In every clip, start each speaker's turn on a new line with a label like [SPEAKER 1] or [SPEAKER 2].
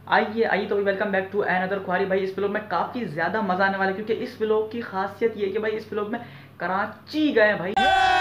[SPEAKER 1] आइए आइए तो वेलकम बैक टू अनदर ख्वारी। भाई इस व्लॉग में काफ़ी ज़्यादा मज़ा आने वाला है, क्योंकि इस व्लॉग की खासियत ये है कि भाई इस व्लॉग में कराची गए भाई।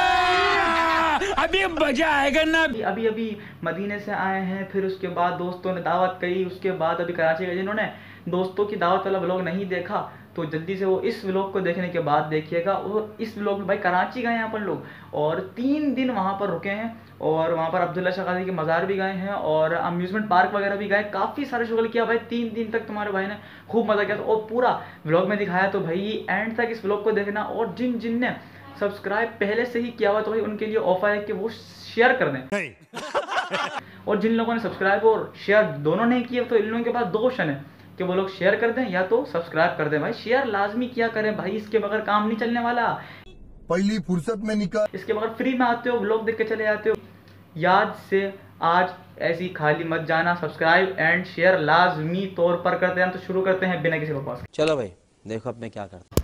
[SPEAKER 2] अभी मजा आएगा ना।
[SPEAKER 1] अभी अभी मदीने से आए हैं, फिर उसके बाद दोस्तों ने दावत करी, उसके बाद अभी कराची गए। जिन्होंने दोस्तों की दावत वाला व्लॉग नहीं देखा तो जल्दी से वो इस व्लॉग को देखने के बाद देखिएगा। वो इस व्लॉग में भाई कराची गए हैं अपन लोग, और 3 दिन वहाँ पर रुके हैं, और वहाँ पर अब्दुल्ला शाह क़ाज़ी के मज़ार भी गए हैं, और अम्यूज़मेंट पार्क वगैरह भी गए। काफ़ी सारे शुगल किया भाई, 3 दिन तक तुम्हारे भाई ने खूब मज़ा किया, और पूरा व्लॉग में दिखाया। तो भाई एंड तक इस व्लॉग को देखना, और जिन जिन ने सब्सक्राइब पहले से ही किया हुआ तो भाई उनके लिए ऑफर है कि वो शेयर कर दें। और जिन लोगों ने सब्सक्राइब और शेयर दोनों नहीं किए तो इन लोगों के पास 2 ऑप्शन है कि वो लोग शेयर कर दें या तो सब्सक्राइब कर दें। भाई शेयर लाजमी किया करें भाई, इसके बगैर काम नहीं चलने वाला।
[SPEAKER 3] पहली फुर्सत में निकाल,
[SPEAKER 1] इसके बगैर फ्री में आते हो, व्लॉग देख के चले जाते हो। याद से आज ऐसी खाली मत जाना, सब्सक्राइब एंड शेयर लाजमी तौर पर करते हैं। तो शुरू करते हैं बिना किसी बकवास के।
[SPEAKER 2] चलो भाई देखो अब मैं क्या करता हूँ।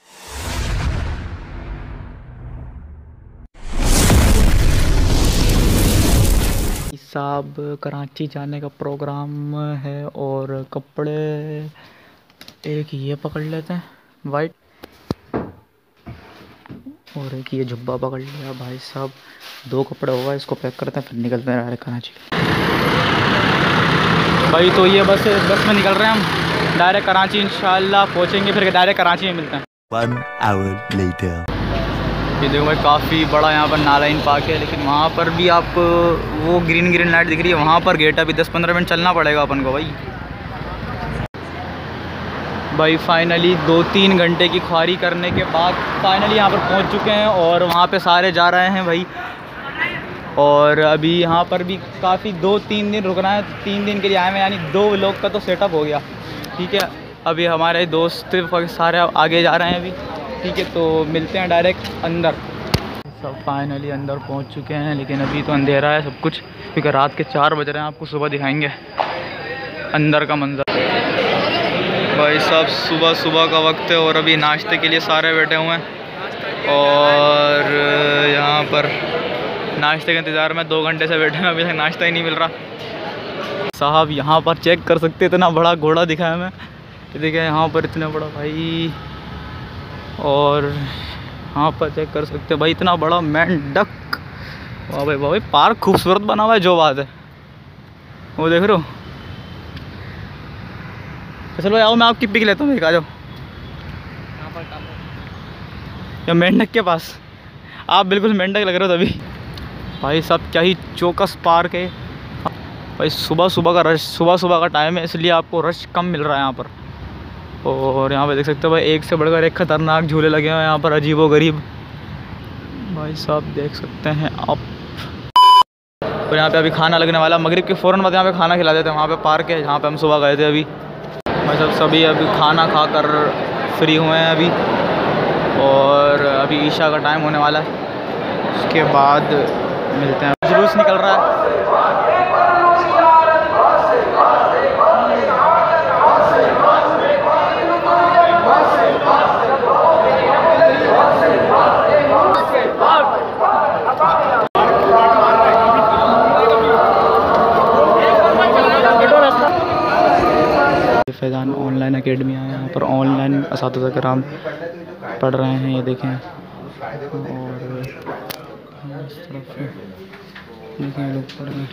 [SPEAKER 1] साहब कराची जाने का प्रोग्राम है, और कपड़े एक ये पकड़ लेते हैं वाइट, और एक ये जुब्बा पकड़ लिया। भाई साहब 2 कपड़े होगा, इसको पैक करते हैं फिर निकलते हैं डायरेक्ट कराची। भाई तो ये बस में निकल रहे हैं हम डायरेक्ट कराची, इंशाल्लाह पहुँचेंगे फिर डायरेक्ट कराची में मिलते हैं।
[SPEAKER 3] 1 hour later।
[SPEAKER 1] ये देखो भाई काफ़ी बड़ा यहाँ पर नालाइन पार्क है, लेकिन वहाँ पर भी आपको वो ग्रीन लाइट दिख रही है, वहाँ पर गेट अभी 10-15 मिनट चलना पड़ेगा अपन को भाई फाइनली 2-3 घंटे की ख्वारी करने के बाद फाइनली यहाँ पर पहुँच चुके हैं, और वहाँ पे सारे जा रहे हैं भाई। और अभी यहाँ पर भी काफ़ी 2-3 दिन रुकना है, 3 दिन के लिए आए हैं, यानी 2 लोग का तो सेटअप हो गया। ठीक है, अभी हमारे दोस्त सारे आगे जा रहे हैं अभी। ठीक है, तो मिलते हैं डायरेक्ट अंदर। सब फाइनली अंदर पहुंच चुके हैं, लेकिन अभी तो अंधेरा है सब कुछ, क्योंकि रात के 4 बज रहे हैं। आपको सुबह दिखाएंगे अंदर का मंजर। भाई साहब सुबह का वक्त है, और अभी नाश्ते के लिए सारे बैठे हुए हैं, और यहाँ पर नाश्ते के इंतज़ार में 2 घंटे से बैठे हैं, अभी तक नाश्ता ही नहीं मिल रहा। साहब यहाँ पर चेक कर सकते, इतना बड़ा घोड़ा दिखाया मैं, देखिए यहाँ पर इतना बड़ा भाई, और यहाँ पर चेक कर सकते हैं भाई इतना बड़ा मेंढक। वाह भाई वाह भाई, पार्क खूबसूरत बना हुआ है, जो बात है वो देख रहे हो। चलो आओ मैं आपकी पिक लेता हूँ, आ जाओ या मेंढक के पास। आप बिल्कुल मेंढक लग रहे हो तभी। भाई साहब क्या ही चौकस पार्क है भाई। सुबह का टाइम है, इसलिए आपको रश कम मिल रहा है यहाँ पर। और यहाँ पे देख सकते हो भाई एक से बढ़कर एक खतरनाक झूले लगे हुए हैं यहाँ पर, अजीबो गरीब। भाई साहब देख सकते हैं आप। और यहाँ पे अभी खाना लगने वाला, मगरिब के फ़ौरन बाद यहाँ पे खाना खिला देते हैं। वहाँ पे पार्क है जहाँ पे हम सुबह गए थे। अभी भाई साहब सभी अभी खाना खाकर फ्री हुए हैं अभी, और अभी ईशा का टाइम होने वाला है, उसके बाद मिलते हैं। जुलूस निकल रहा है। फैज़ान ऑनलाइन एकेडमी आए, यहाँ पर ऑनलाइन असातिज़ा कराम पढ़ रहे हैं, ये देखें। और इस तरफ देखें लोग पढ़ रहे हैं।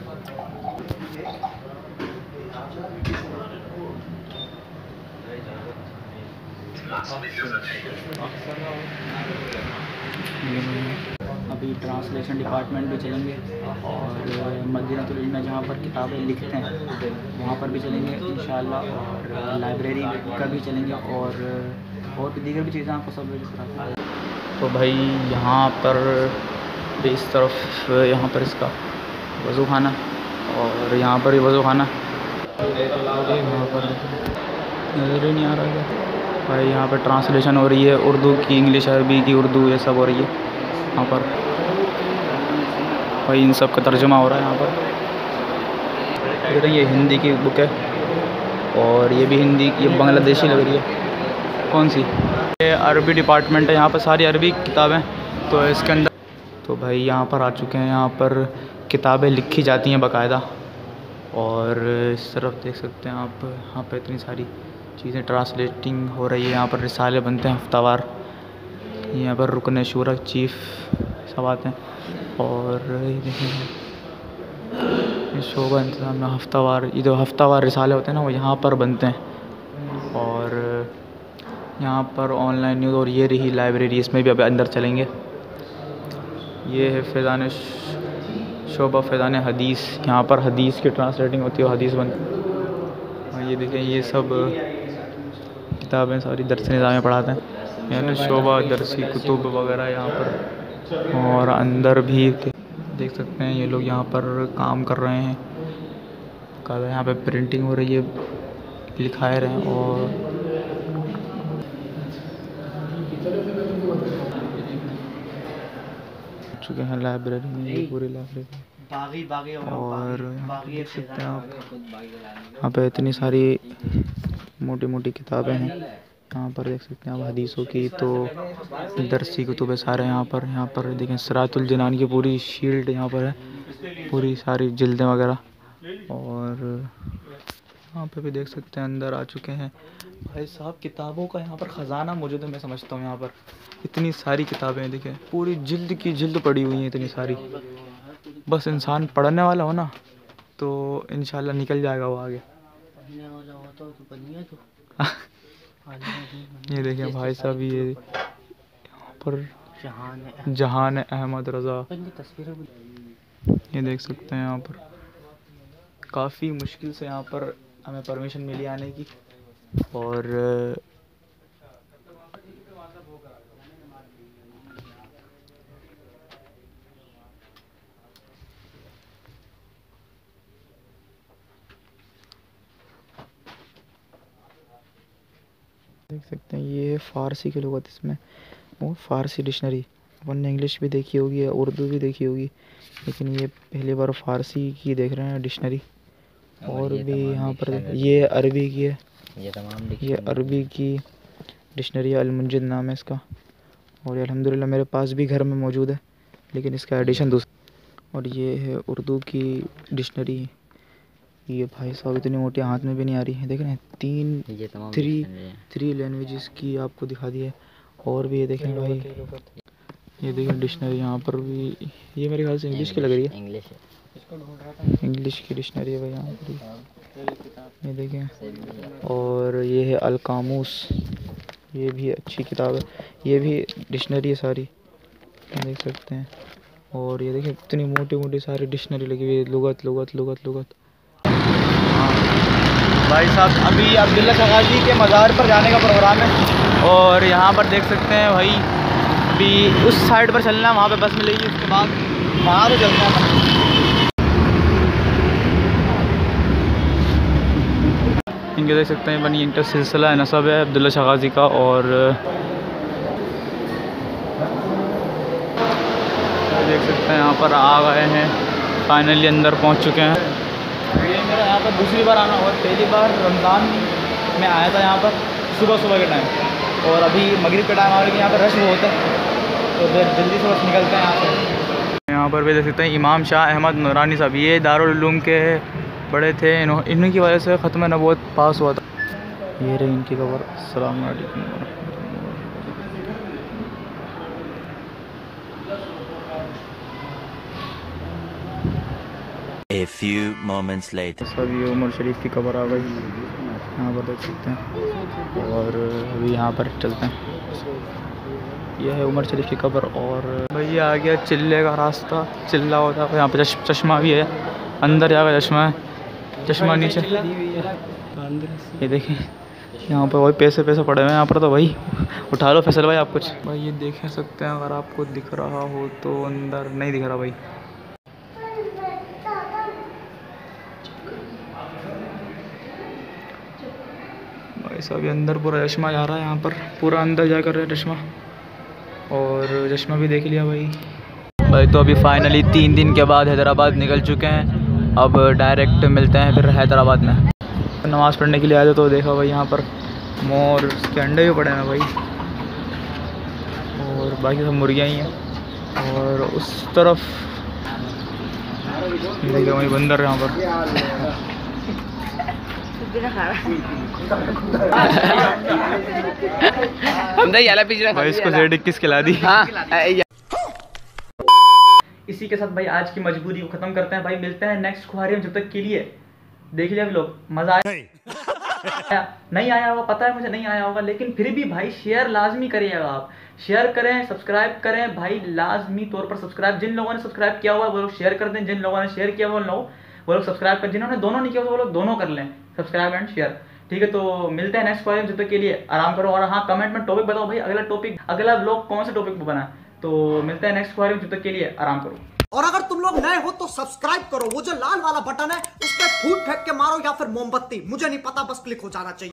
[SPEAKER 1] अभी ट्रांसलेशन डिपार्टमेंट भी चलेंगे, और मदीनतुल इल्म में जहाँ पर किताबें लिखते हैं वहाँ पर भी चलेंगे इंशाअल्लाह, और लाइब्रेरी का भी चलेंगे, और भी दीगर भी चीज़ें आपको सब कराते हैं। तो भाई यहाँ पर भी इस तरफ, यहाँ पर इसका वज़ू खाना, और यहाँ पर भी वज़ू खाना। यहाँ पर नज़र ही नहीं आ रहा है भाई। यहाँ पर ट्रांसलेशन हो रही है, उर्दू की इंग्लिश, अरबी की उर्दू, ये सब हो रही है यहाँ पर भाई। इन सब का तर्जुमा हो रहा है यहाँ पर। ये हिंदी की बुक है, और ये भी हिंदी, ये बांग्लादेशी लग रही है। कौन सी? ये अरबी डिपार्टमेंट है, यहाँ पर सारी अरबी किताबें तो इसके अंदर। तो भाई यहाँ पर आ चुके हैं, यहाँ पर किताबें लिखी जाती हैं बाकायदा, और इस तरफ देख सकते हैं आप, यहाँ पे इतनी सारी चीज़ें ट्रांसलेटिंग हो रही है। यहाँ पर रिसाले बनते हैं हफ्तावार। यहाँ पर रुकन शूरा चीफ सब आते हैं। और ये देखें, ये शोभा इंतज़ाम में हफ्तावार, ये जो हफ्तावार रिसाले होते हैं ना, वो यहाँ पर बनते हैं। और यहाँ पर ऑनलाइन न्यूज़, और ये रही लाइब्रेरी, इसमें भी अभी अंदर चलेंगे। ये है फैज़ान शोभा फैज़ान हदीस, यहाँ पर हदीस की ट्रांसलेटिंग होती है, हदीस बनती। और ये देखें, ये सब किताबें सारी दरस निज़ाम में पढ़ाते हैं, यानी शोभा दरसी कुतुब वगैरह यहाँ पर। और अंदर भी देख सकते हैं ये लोग यहाँ पर काम कर रहे हैं, यहाँ पे प्रिंटिंग हो रही है, लिखा रहे हैं। और चुके हैं लाइब्रेरी में, पूरी लाइब्रेरी। और यहाँ देख सकते हैं आप, यहाँ पे इतनी सारी मोटी मोटी किताबें हैं। यहाँ पर देख सकते हैं आप हदीसों की तो दरसी कुतुब सारे यहाँ पर देखें, सिरातुल जिनान की पूरी शील्ड यहाँ पर है, पूरी सारी जिल्दें वगैरह। और यहाँ पे भी देख सकते हैं अंदर आ चुके हैं भाई साहब। किताबों का यहाँ पर ख़जाना मौजूद है, मैं समझता हूँ। यहाँ पर इतनी सारी किताबें हैं, देखें पूरी जिल्द की जिल्द पड़ी हुई हैं, इतनी सारी। बस इंसान पढ़ने वाला हो ना तो इंशाल्लाह निकल जाएगा वो आगे। ये देखें भाई साहब, ये यहाँ पर जहान अहमद रज़ा, ये देख सकते हैं। यहाँ पर काफ़ी मुश्किल से यहाँ पर हमें परमिशन मिली आने की। और देख सकते हैं ये फ़ारसी की लुग़त, इसमें वो फ़ारसी डिक्शनरी। अपन ने इंग्लिश भी देखी होगी, उर्दू भी देखी होगी, लेकिन ये पहली बार फ़ारसी की देख रहे हैं डिक्शनरी। और भी यहाँ पर ये अरबी की है, ये अरबी की डिक्शनरी अल-मुंजिद नाम है इसका। और ये अल्हम्दुलिल्लाह मेरे पास भी घर में मौजूद है, लेकिन इसका एडिशन दूसरा। और ये है उर्दू की डिक्शनरी, ये भाई साहब इतनी मोटी हाथ में भी नहीं आ रही है। देख रहे हैं, थ्री लैंग्वेजेस की आपको दिखा दी है। और भी ये देखें भाई, ये देखें डिक्शनरी यहाँ पर भी, ये मेरे ख्याल से इंग्लिश की लग रही है, इंग्लिश की डिक्शनरी है भाई यहाँ पर, ये देखें। और ये है अल-कामूस, ये भी अच्छी किताब है, ये भी डिक्शनरी है सारी, देख सकते हैं। और ये देखिए इतनी मोटी मोटी सारी डिक्शनरी लगी हुई है, लुगत लुगत लुगत लुगत। भाई साहब अभी अब्दुल्ला शगाजी के मज़ार पर जाने का प्रोग्राम है। और यहाँ पर देख सकते हैं भाई, अभी उस साइड पर चलना है, वहाँ पे बस मिलेगी, उसके बाद वहाँ से चलना है। इनके देख सकते हैं बनी इंटर सिलसिला नसब है अब्दुल्ला शगाजी का। और देख सकते हैं यहाँ पर आ गए हैं, फाइनली अंदर पहुँच चुके हैं। ये मेरा यहाँ पर दूसरी बार आना हुआ, पहली बार रमज़ान में आया था यहाँ पर सुबह के टाइम, और अभी मगरिब के टाइम आ रही है। यहाँ पर रश बहुत है, तो जल्दी से बस निकलते हैं यहाँ से। यहाँ पर भी देख सकते हैं इमाम शाह अहमद नूरानी साहब, ये दारुल उलूम के बड़े थे, इन्हीं की वजह से ख़त्म नबूवत पास हुआ था। ये रही इनकी खबर। अस्सलाम वालेकुम।
[SPEAKER 2] A few moments later.
[SPEAKER 1] सब ये उमर शरीफ की खबर आ गई, यहाँ पर देख सकते हैं। और अभी यहाँ पर चलते हैं, यह है उमर शरीफ की खबर। और भाई आ गया चिल्ले का रास्ता, चिल्ला होता है यहाँ पर, चश्मा भी है, अंदर जाकर चश्मा है, चश्मा नीचे। ये देखें यहाँ पर वही पैसे पड़े हुए हैं यहाँ पर, तो भाई उठा लो फैसल भाई आप कुछ। भाई ये देख सकते हैं, अगर आपको दिख रहा हो तो, अंदर नहीं दिख रहा भाई। भाई साहब अंदर पूरा चश्मा जा रहा है, यहाँ पर पूरा अंदर जा कर रहा है चश्मा। और चश्मा भी देख लिया भाई। तो अभी फाइनली 3 दिन के बाद हैदराबाद निकल चुके हैं। अब डायरेक्ट मिलते हैं फिर हैदराबाद में। नमाज़ पढ़ने के लिए आए थे, तो देखा भाई यहाँ पर मोर, उसके अंडे भी पड़े हैं भाई, और बाकी सब मुर्गियाँ ही हैं। और उस तरफ देखो वही बंदर यहाँ पर। भाई इसको Z21 खिला दी। इसी के साथ भाई आज की मजबूरी को खत्म करते हैं भाई। मिलते हैं नेक्स्ट खुआरी में, जब तक के लिए देख लिया लोग, मजा आया नहीं आया होगा पता है मुझे, नहीं आया होगा, लेकिन फिर भी भाई शेयर लाजमी करिएगा आप। शेयर करें, सब्सक्राइब करें भाई, लाजमी तौर पर सब्सक्राइब। जिन लोगों ने सब्सक्राइब किया हुआ है वो लोग शेयर कर दें, जिन लोगों ने शेयर किया हुआ वो लोग सब्सक्राइब कर, जिन्होंने दोनों नहीं किया वो लोग दोनों कर लें, सब्सक्राइब एंड शेयर। ठीक है, तो मिलते हैं नेक्स्ट वीडियो में, जब तक के लिए आराम करो। और हाँ, कमेंट में टॉपिक बताओ भाई, अगला व्लॉग कौन से टॉपिक पर बना है। तो मिलते हैं नेक्स्ट वीडियो में, जब तक के लिए आराम करो।
[SPEAKER 4] और अगर तुम लोग नए हो तो सब्सक्राइब करो, वो जो लाल वाला बटन है उस पर फूट फेंक के मारो या फिर मोमबत्ती, मुझे नहीं पता, बस क्लिक हो जाना चाहिए।